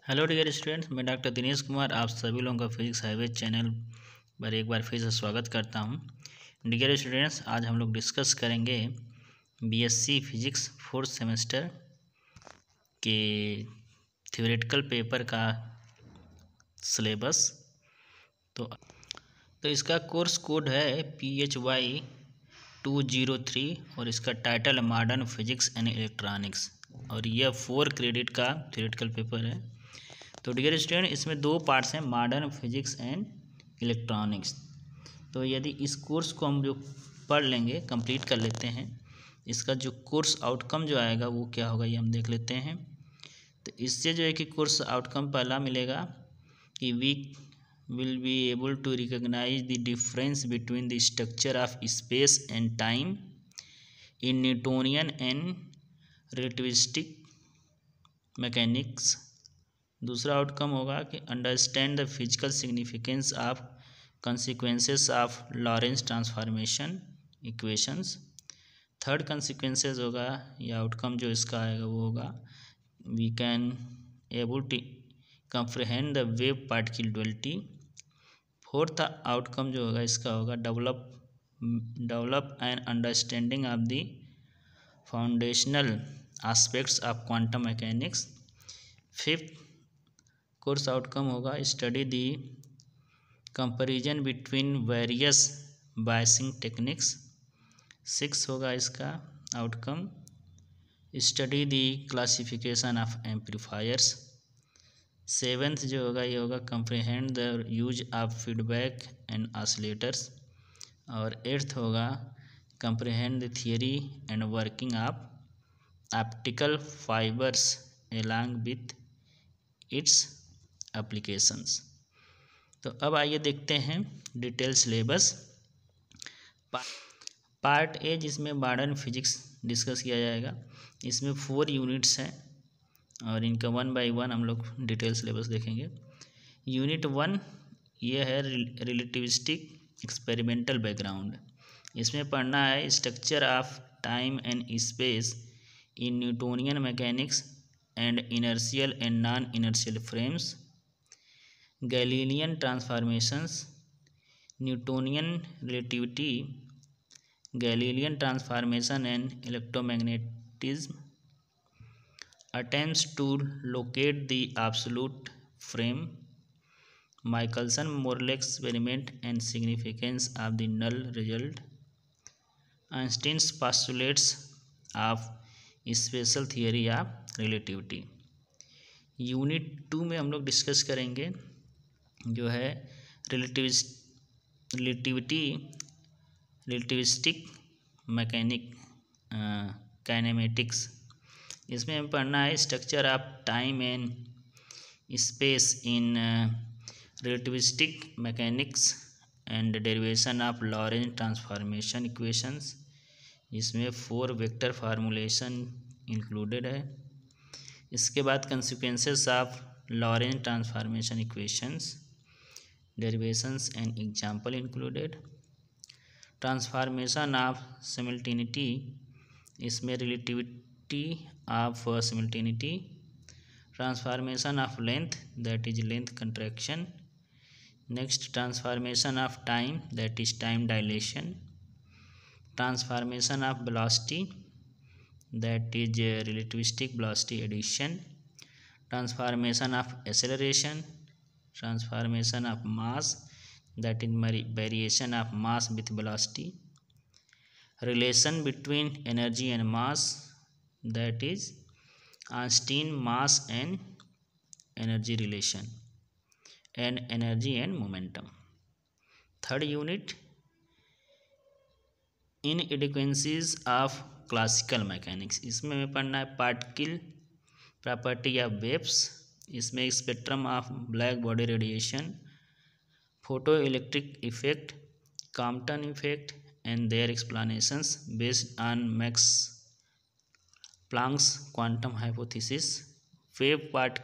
Hello dear students, मैं doctor Dinesh Kumar आप सभी लोगों का फिजिक्स हाईवे चैनल पर एक बार फिर से स्वागत करता हूं। डियर स्टूडेंट्स, आज हम लोग डिस्कस करेंगे बीएससी फिजिक्स फोर्थ सेमेस्टर के थ्योरेटिकल पेपर का सिलेबस। तो इसका कोर्स कोड है PHY 203 और इसका title modern physics and electronics, और यह 4 क्रेडिट का थ्योरेटिकल पेपर है। तो डियर स्टूडेंट, इसमें 2 पार्ट्स हैं, मॉडर्न फिजिक्स एंड इलेक्ट्रॉनिक्स। तो यदि इस कोर्स को हम जो पढ़ लेंगे, कंप्लीट कर लेते हैं, इसका जो कोर्स आउटकम जो आएगा वो क्या होगा ये हम देख लेते हैं। तो इससे जो है कि कोर्स आउटकम पहला मिलेगा कि we will be able to recognise the difference between the structure of space and time in Newtonian and relativistic mechanics. दूसरा आउटकम होगा कि understand the physical significance of consequences of Lorentz transformation equations. Third consequences होगा या outcome जो इसका आएगा वो होगा we can able to comprehend the wave particle duality. Fourth outcome जो होगा इसका होगा develop an understanding of the foundational aspects of quantum mechanics. Fifth course outcome होगा study the comparison between various biasing techniques. Six होगा इसका outcome study the classification of amplifiers. Seventh जो होगा ये होगा comprehend the use of feedback and oscillators. और eighth होगा comprehend the theory and working of optical fibres along with its applications. तो अब आइए देखते हैं डिटेल सिलेबस। पार्ट ए जिसमें मॉडर्न फिजिक्स डिस्कस किया जाएगा, इसमें 4 यूनिट्स हैं और इनका 1 बाय 1 हम लोग डिटेल सिलेबस देखेंगे। यूनिट 1 ये है रिलेटिविस्टिक एक्सपेरिमेंटल बैकग्राउंड। इसमें पढ़ना है structure of time and space in Newtonian mechanics and inertial and non inertial frames, Galilean transformations, Newtonian relativity, Galilean transformation and electromagnetism, attempts to locate the absolute frame, Michelson-Morley experiment and significance of the null result, Einstein's postulates of special theory of relativity। Unit 2 में हम लोग discuss करेंगे जो है relativistic mechanic kinematics. इसमें हमें पढ़ना है structure of time and space in relativistic mechanics and derivation of Lorentz transformation equations. इसमें 4 वेक्टर फार्मूलेशन इंक्लूडेड है। इसके बाद consequences of Lorentz transformation equations, derivations and example included. Transformation of simultaneity, इसमें relativity of simultaneity, transformation of length, that is length contraction. Next, transformation of time, that is time dilation. Transformation of velocity, that is relativistic velocity addition. Transformation of acceleration, transformation of mass, that is variation of mass with velocity. Relation between energy and mass, that is Einstein mass and energy relation, and energy and momentum. Third unit, inadequacies of classical mechanics। इसमें हमें पढ़ना है particle property of waves, इसमें spectrum of black body radiation, photo electric effect, Compton effect and their explanations based on Max Planck's quantum hypothesis, wave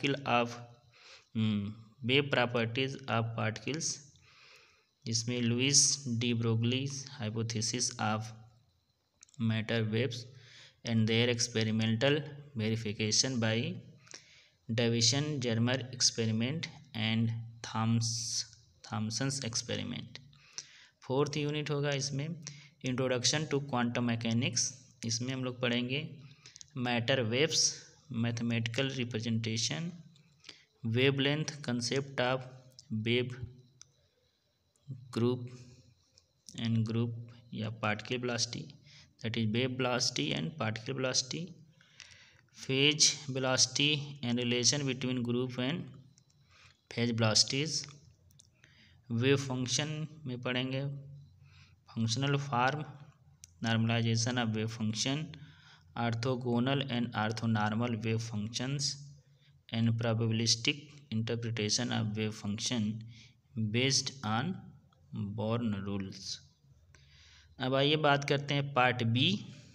properties of particles, जिसमें Louis de Broglie hypothesis of matter waves and their experimental verification by Davisson Germer experiment and Thomson's experiment. Fourth unit होगा इसमें introduction to quantum mechanics. इसमें हम लोग पढ़ेंगे matter waves, mathematical representation, wavelength, concept of wave group and group या particle velocity, that is wave velocity and particle velocity, phase velocity and relation between group and phase velocities. Wave function में पढ़ेंगे functional form, normalisation of wave function, orthogonal and orthonormal wave functions and probabilistic interpretation of wave function based on Born rules. अब आइए बात करते हैं part B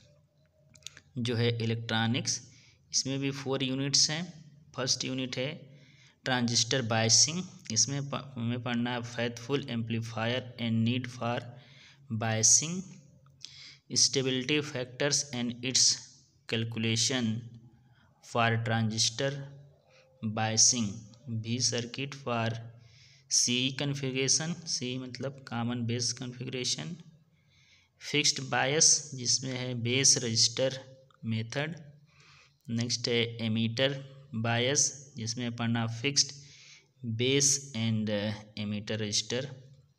जो है electronics. इसमें भी 4 यूनिट्स हैं। फर्स्ट यूनिट है ट्रांजिस्टर बायसिंग। इसमें हमें पढ़ना है faithful amplifier and need for biasing, stability factors and its calculation for transistor biasing, भी circuit for C configuration, C मतलब common base configuration, fixed bias जिसमें है बेस रजिस्टर मेथड। नेक्स्ट है एमीटर बायस जिसमें पढ़ना fixed base and emitter resistor.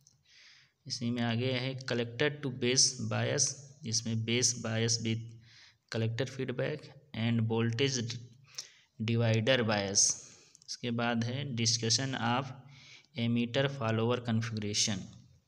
इसी में आगे है कलेक्टर टू बेस बायस जिसमें base bias with collector feedback end voltage divider bias. इसके बाद है discussion of emitter follower configuration.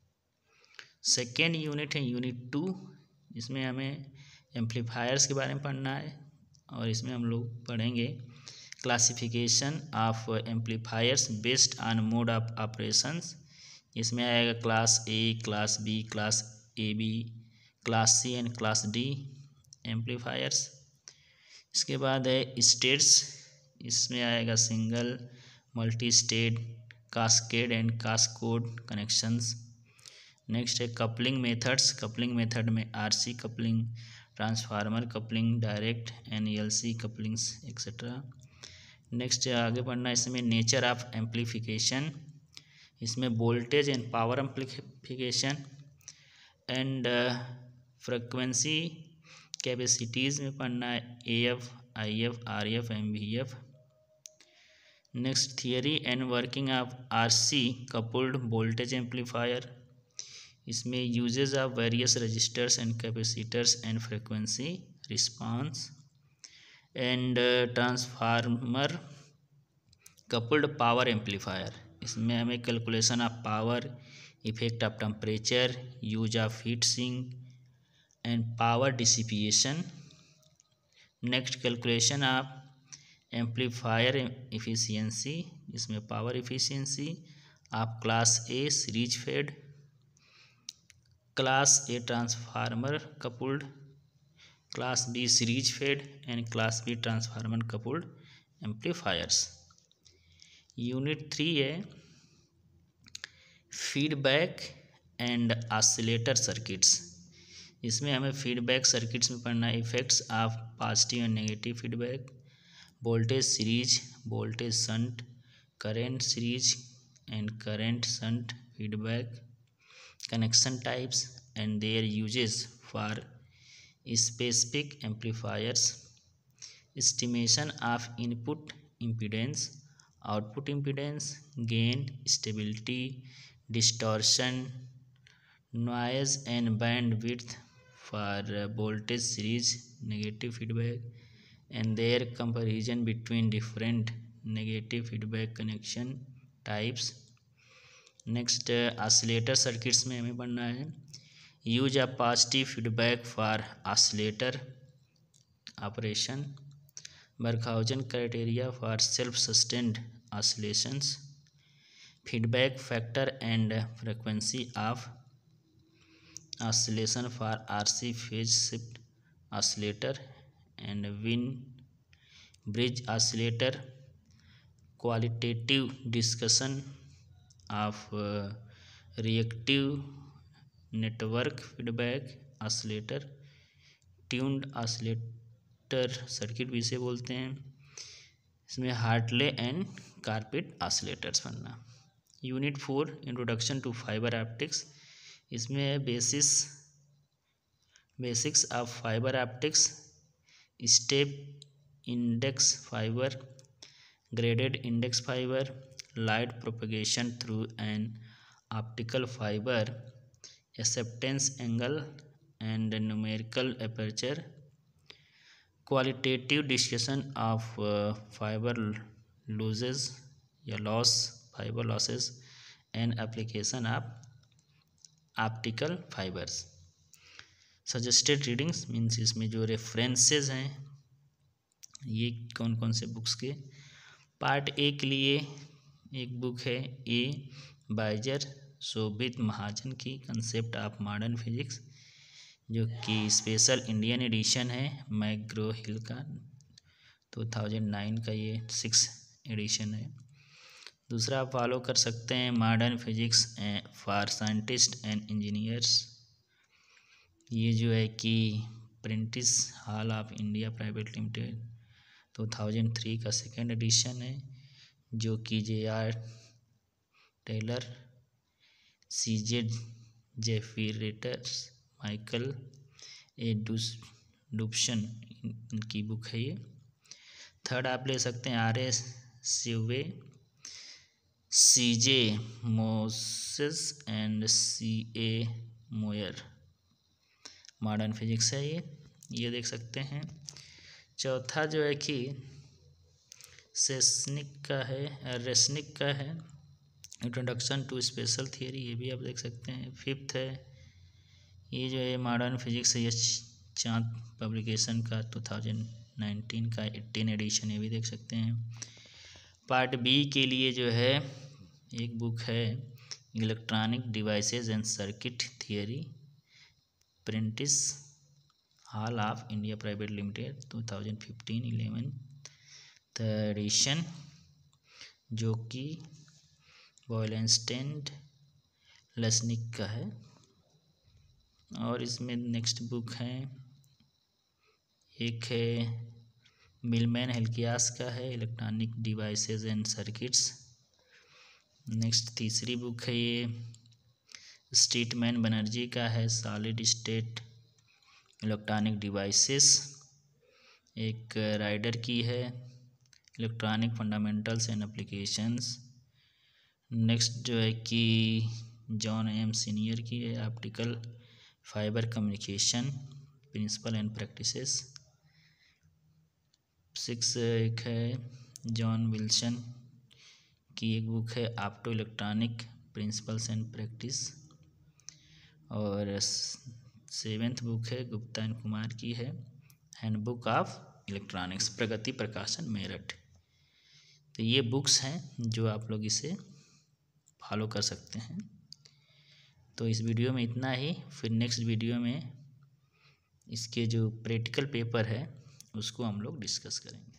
Second unit है यूनिट 2, इसमें हमें एम्पलीफायर्स के बारे में पढ़ना है और इसमें हम लोग पढ़ेंगे classification of amplifiers based on mode of operations. इसमें आएगा class A, class B, class A B, class C and class D amplifiers. इसके बाद है स्टेट्स, इसमें आएगा single, multi state, cascade and cascode connections. Next है कपलिंग मेथड्स। कपलिंग मेथड में RC coupling, transformer coupling, direct and LC couplings etcetera. Next आगे पढ़ना इसमें नेचर ऑफ एम्पलीफिकेशन। इसमें voltage and power amplification and frequency capacities में पढ़ना है AF, IF, RF, MVF. Next theory and working of RC coupled voltage amplifier. इसमें uses of various resistors and capacitors and frequency response and transformer coupled power amplifier. इसमें हमें calculation of power, effect of temperature, use of heat sink and power dissipation. Next calculation of amplifier efficiency, इसमें power efficiency of class A series fed, class A transformer coupled, class B series fed and class B transformer coupled amplifiers. Unit 3 है feedback and oscillator circuits. इसमें हमें feedback circuits में पढ़ना है effects of positive and negative feedback, voltage series, voltage shunt, current series and current shunt feedback, connection types and their uses for specific amplifiers, estimation of input impedance, output impedance, gain, stability, distortion, noise and bandwidth for voltage series negative feedback and their comparison between different negative feedback connection types। Next oscillator circuits में हमें पढ़ना है use of positive feedback for oscillator operation, Barkhausen criteria for self sustained oscillations, feedback factor and frequency of oscillation for RC phase shift oscillator and Wien bridge oscillator, qualitative discussion of reactive network feedback oscillator, tuned oscillator circuit भी इसे बोलते हैं, इसमें Hartley and Colpitts oscillators पढ़ना। Unit 4 introduction to fibre optics, इसमें है basics of fibre optics, step index fibre, graded index fibre, light propagation through an optical fibre, acceptance angle and numerical aperture, qualitative discussion of fibre losses या fibre losses and application of optical fibres. Suggested readings means इसमें जो references हैं ये कौन कौन से books के। Part A के लिए एक बुक है ए बाइजर शोभित महाजन की कंसेप्ट ऑफ मॉडर्न फिजिक्स, जो कि स्पेशल इंडियन एडिशन है मैग्रो हिल का, 2009 का ये 6 एडिशन है। दूसरा आप फॉलो कर सकते हैं modern physics for scientist and engineers, ये जो है कि Prentice Hall of India private limited 2003 का 2nd एडिशन है, जो कि JR Taylor, CJ Zafiratos, Michael A Dubson इनकी बुक है ये। थर्ड आप ले सकते हैं RA Serway, CJ Moses and CA Moyer, modern physics है ये देख सकते हैं। चौथा जो है कि रेसनिक का है इंट्रोडक्शन टू स्पेशल थियरी, ये भी आप देख सकते हैं। फिफ्थ है ये जो है मॉडर्न फिजिक्स है, ये चांद पब्लिकेशन का 2019 का 18 एडिशन, ये भी देख सकते हैं। पार्ट बी के लिए जो है एक बुक है electronic devices and circuit theory, Prentice Hall of India private limited 2015 11th edition, जो कि बॉयलेंस्टेन लेसनिक का है। और इसमें नेक्स्ट बुक है एक है मिलमैन हेल्कियास का है electronic devices and circuits. Next तीसरी बुक है ये स्टेटमैन बनर्जी का है सॉलिड स्टेट इलेक्ट्रॉनिक डिवाइसेस। एक राइडर की है electronic fundamentals and applications. Next जो है कि जॉन एम सीनियर की है optical fibre communication principle and practices. 6 एक है जॉन विल्सन की एक बुक है opto electronic principles and practice. और 7th बुक है गुप्ता एंड कुमार की है हैंडबुक ऑफ इलेक्ट्रॉनिक्स, प्रगति प्रकाशन मेरठ। तो ये बुक्स हैं जो आप लोग इसे फॉलो कर सकते हैं। तो इस वीडियो में इतना ही, फिर नेक्स्ट वीडियो में इसके जो प्रैक्टिकल पेपर है उसको हम लोग डिस्कस करेंगे।